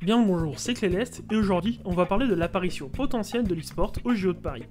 Bien le bonjour, c'est Cléleste et aujourd'hui on va parler de l'apparition potentielle de l'e-sport au JO de Paris.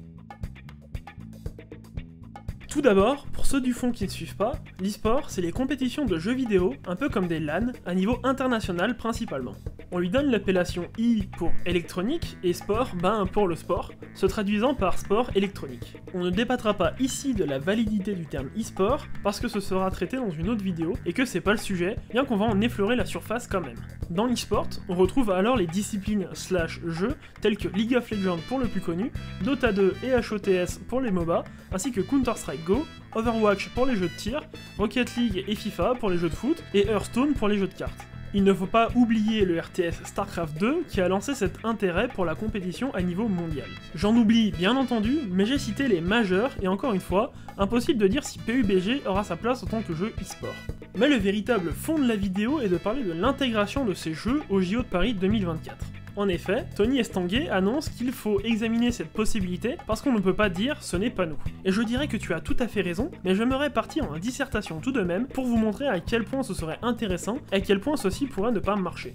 Tout d'abord, pour ceux du fond qui ne suivent pas, l'e-sport c'est les compétitions de jeux vidéo, un peu comme des LAN, à niveau international principalement. On lui donne l'appellation E pour électronique et sport pour le sport, se traduisant par sport électronique. On ne débattra pas ici de la validité du terme e-sport parce que ce sera traité dans une autre vidéo et que c'est pas le sujet, bien qu'on va en effleurer la surface quand même. Dans l'e-sport, on retrouve alors les disciplines / jeux tels que League of Legends pour le plus connu, Dota 2 et HOTS pour les MOBA, ainsi que Counter-Strike Go, Overwatch pour les jeux de tir, Rocket League et FIFA pour les jeux de foot, et Hearthstone pour les jeux de cartes. Il ne faut pas oublier le RTS StarCraft 2 qui a lancé cet intérêt pour la compétition à niveau mondial. J'en oublie bien entendu, mais j'ai cité les majeurs et encore une fois, impossible de dire si PUBG aura sa place en tant que jeu e-sport. Mais le véritable fond de la vidéo est de parler de l'intégration de ces jeux au JO de Paris 2024. En effet, Tony Estanguet annonce qu'il faut examiner cette possibilité parce qu'on ne peut pas dire ce n'est pas nous. Et je dirais que tu as tout à fait raison, mais j'aimerais partir en dissertation tout de même pour vous montrer à quel point ce serait intéressant et à quel point ceci pourrait ne pas marcher.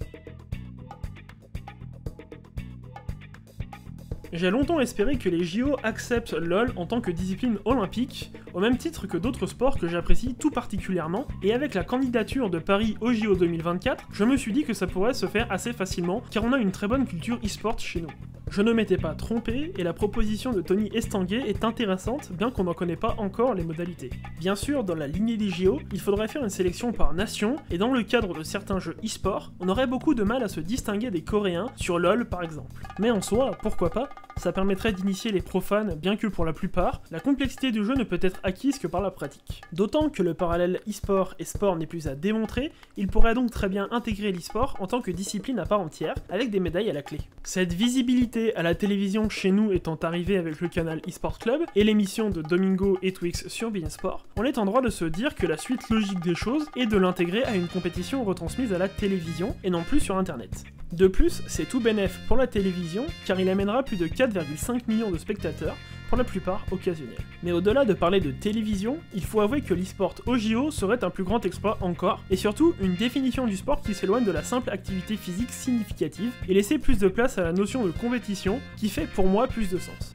J'ai longtemps espéré que les JO acceptent LoL en tant que discipline olympique, au même titre que d'autres sports que j'apprécie tout particulièrement, et avec la candidature de Paris au JO 2024, je me suis dit que ça pourrait se faire assez facilement, car on a une très bonne culture e-sport chez nous. Je ne m'étais pas trompé, et la proposition de Tony Estanguet est intéressante, bien qu'on n'en connaît pas encore les modalités. Bien sûr, dans la lignée des JO, il faudrait faire une sélection par nation, et dans le cadre de certains jeux e-sport, on aurait beaucoup de mal à se distinguer des Coréens, sur LoL par exemple. Mais en soi, pourquoi pas? Ça permettrait d'initier les profanes, bien que pour la plupart, la complexité du jeu ne peut être acquise que par la pratique. D'autant que le parallèle e-sport et sport n'est plus à démontrer, il pourrait donc très bien intégrer l'e-sport en tant que discipline à part entière, avec des médailles à la clé. Cette visibilité à la télévision chez nous étant arrivée avec le canal eSport Club et l'émission de Domingo et Twix sur beIN Sport, on est en droit de se dire que la suite logique des choses est de l'intégrer à une compétition retransmise à la télévision et non plus sur internet. De plus, c'est tout bénef pour la télévision car il amènera plus de 4,5 millions de spectateurs, pour la plupart occasionnels. Mais au-delà de parler de télévision, il faut avouer que l'e-sport au JO serait un plus grand exploit encore, et surtout une définition du sport qui s'éloigne de la simple activité physique significative, et laisser plus de place à la notion de compétition qui fait pour moi plus de sens.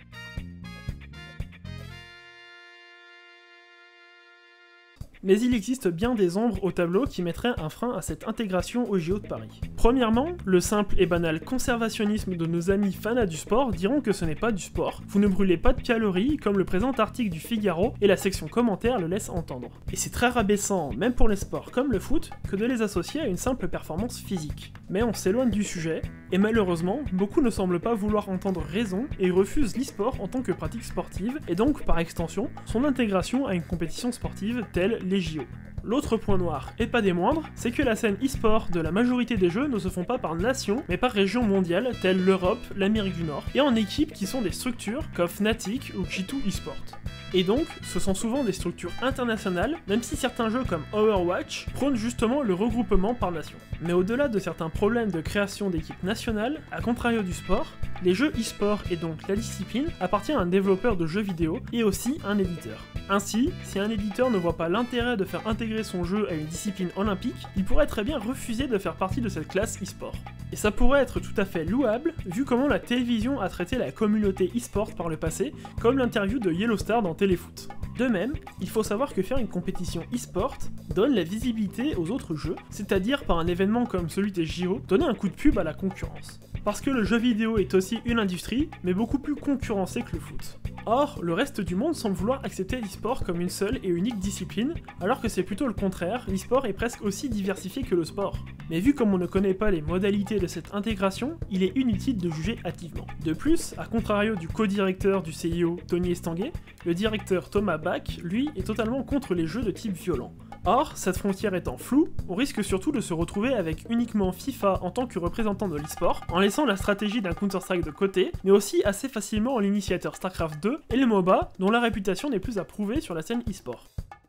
Mais il existe bien des ombres au tableau qui mettraient un frein à cette intégration au JO de Paris. Premièrement, le simple et banal conservationnisme de nos amis fans du sport diront que ce n'est pas du sport, vous ne brûlez pas de calories comme le présent article du Figaro et la section commentaires le laisse entendre. Et c'est très rabaissant, même pour les sports comme le foot, que de les associer à une simple performance physique. Mais on s'éloigne du sujet, et malheureusement, beaucoup ne semblent pas vouloir entendre raison et refusent l'e-sport en tant que pratique sportive, et donc par extension, son intégration à une compétition sportive telle les JO. L'autre point noir, et pas des moindres, c'est que la scène e-sport de la majorité des jeux ne se font pas par nation, mais par région mondiale, telles l'Europe, l'Amérique du Nord, et en équipes qui sont des structures comme Fnatic ou G2 eSport. Et donc, ce sont souvent des structures internationales, même si certains jeux comme Overwatch prônent justement le regroupement par nation. Mais au-delà de certains problèmes de création d'équipes nationales, à contrario du sport, les jeux e-sport et donc la discipline appartient à un développeur de jeux vidéo et aussi un éditeur. Ainsi, si un éditeur ne voit pas l'intérêt de faire intégrer son jeu à une discipline olympique, il pourrait très bien refuser de faire partie de cette classe e-sport. Et ça pourrait être tout à fait louable, vu comment la télévision a traité la communauté e-sport par le passé, comme l'interview de Yellowstar dans Téléfoot. De même, il faut savoir que faire une compétition e-sport donne la visibilité aux autres jeux, c'est-à-dire par un événement comme celui des JO, donner un coup de pub à la concurrence. Parce que le jeu vidéo est aussi une industrie, mais beaucoup plus concurrencée que le foot. Or, le reste du monde semble vouloir accepter l'e-sport comme une seule et unique discipline, alors que c'est plutôt le contraire, l'e-sport est presque aussi diversifié que le sport. Mais vu comme on ne connaît pas les modalités de cette intégration, il est inutile de juger hâtivement. De plus, à contrario du co-directeur du CIO Tony Estanguet, le directeur Thomas Bach, lui, est totalement contre les jeux de type violent. Or, cette frontière étant floue, on risque surtout de se retrouver avec uniquement FIFA en tant que représentant de l'e-sport, en laissant la stratégie d'un Counter-Strike de côté, mais aussi assez facilement l'initiateur StarCraft 2 et les MOBA, dont la réputation n'est plus à prouver sur la scène e-sport.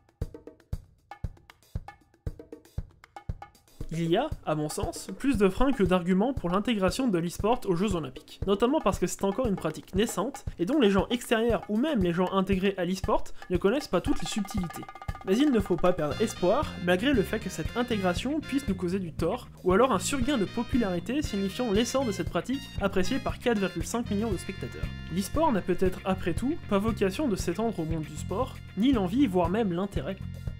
Il y a, à mon sens, plus de freins que d'arguments pour l'intégration de l'e-sport aux Jeux Olympiques. Notamment parce que c'est encore une pratique naissante, et dont les gens extérieurs ou même les gens intégrés à l'e-sport ne connaissent pas toutes les subtilités. Mais il ne faut pas perdre espoir, malgré le fait que cette intégration puisse nous causer du tort, ou alors un surgain de popularité signifiant l'essor de cette pratique appréciée par 4,5 millions de spectateurs. L'e-sport n'a peut-être, après tout, pas vocation de s'étendre au monde du sport, ni l'envie, voire même l'intérêt.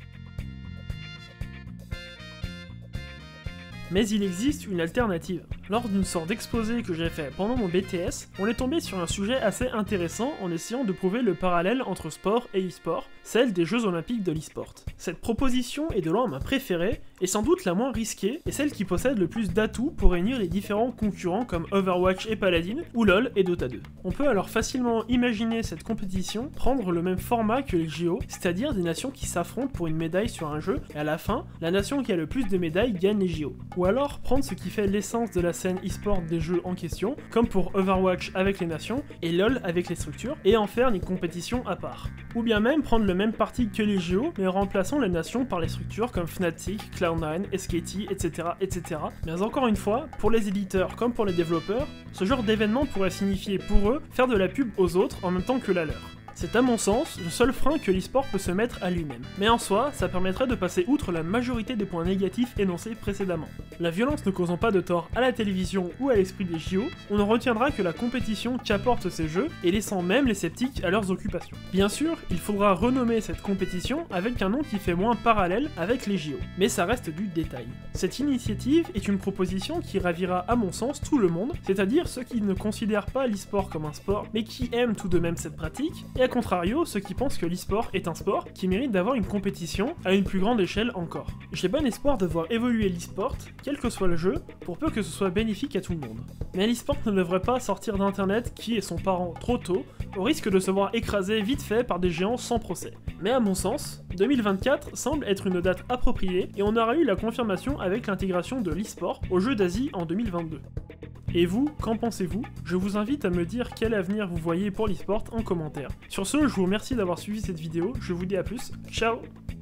Mais il existe une alternative. Lors d'une sorte d'exposé que j'ai fait pendant mon BTS, on est tombé sur un sujet assez intéressant en essayant de prouver le parallèle entre sport et e-sport, celle des Jeux Olympiques de l'e-sport. Cette proposition est de loin ma préférée, et sans doute la moins risquée, et celle qui possède le plus d'atouts pour réunir les différents concurrents comme Overwatch et Paladin, ou LoL et Dota 2. On peut alors facilement imaginer cette compétition prendre le même format que les JO, c'est-à-dire des nations qui s'affrontent pour une médaille sur un jeu, et à la fin, la nation qui a le plus de médailles gagne les JO. Ou alors prendre ce qui fait l'essence de la scène e-sport des jeux en question, comme pour Overwatch avec les nations, et LoL avec les structures, et en faire une compétition à part. Ou bien même prendre le même parti que les JO, mais en remplaçant les nations par les structures comme Fnatic, Cloud9, SKT, etc., etc. Mais encore une fois, pour les éditeurs comme pour les développeurs, ce genre d'événement pourrait signifier pour eux faire de la pub aux autres en même temps que la leur. C'est à mon sens le seul frein que l'e-sport peut se mettre à lui-même. Mais en soi, ça permettrait de passer outre la majorité des points négatifs énoncés précédemment. La violence ne causant pas de tort à la télévision ou à l'esprit des JO, on ne retiendra que la compétition qu'apportent ces jeux et laissant même les sceptiques à leurs occupations. Bien sûr, il faudra renommer cette compétition avec un nom qui fait moins parallèle avec les JO, mais ça reste du détail. Cette initiative est une proposition qui ravira à mon sens tout le monde, c'est-à-dire ceux qui ne considèrent pas l'e-sport comme un sport, mais qui aiment tout de même cette pratique, et à contrario, ceux qui pensent que l'e-sport est un sport qui mérite d'avoir une compétition à une plus grande échelle encore. J'ai bon espoir de voir évoluer l'e-sport, quel que soit le jeu, pour peu que ce soit bénéfique à tout le monde. Mais l'e-sport ne devrait pas sortir d'internet qui est son parent trop tôt, au risque de se voir écrasé vite fait par des géants sans procès. Mais à mon sens, 2024 semble être une date appropriée et on aura eu la confirmation avec l'intégration de l'e-sport aux Jeux d'Asie en 2022. Et vous, qu'en pensez-vous? Je vous invite à me dire quel avenir vous voyez pour l'e-sport en commentaire. Sur ce, je vous remercie d'avoir suivi cette vidéo, je vous dis à plus, ciao!